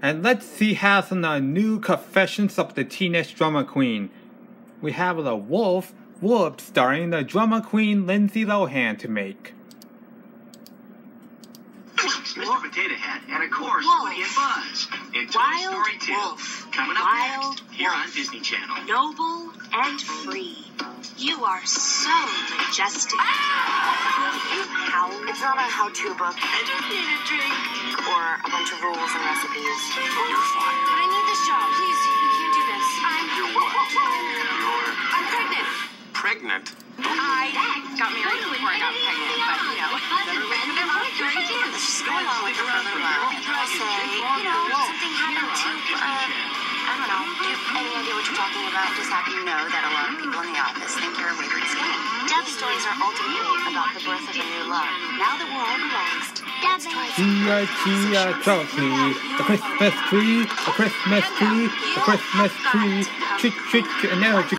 And let's see how some of the new confessions of the Teenage Drama Queen. We have the Wolf Whoop starring the drama queen Lindsay Lohan to make. Mr. Potato Head, and of course, Woody and Buzz in Toy Story 2. Coming up next, here on Disney Channel. Noble and free. You are so majestic. Will you howl? It's not a how-to book. I just need a drink. Or a bunch of rules and recipes. You're fired. But I need this job. Please, you can't do this. You're what? I'm pregnant. Pregnant? I got married before I got pregnant, but, She's going on with her for a little while. I'll say, something happened to, I don't know. Do you have any idea what you're talking about? Just happen to know that a lot of people in the office think you're a wayward skank. Deb stories are ultimately about the birth of a new love. Now that we're all relaxed, let's try A Christmas tree, a Christmas tree, a Christmas tree, trick, trick, and now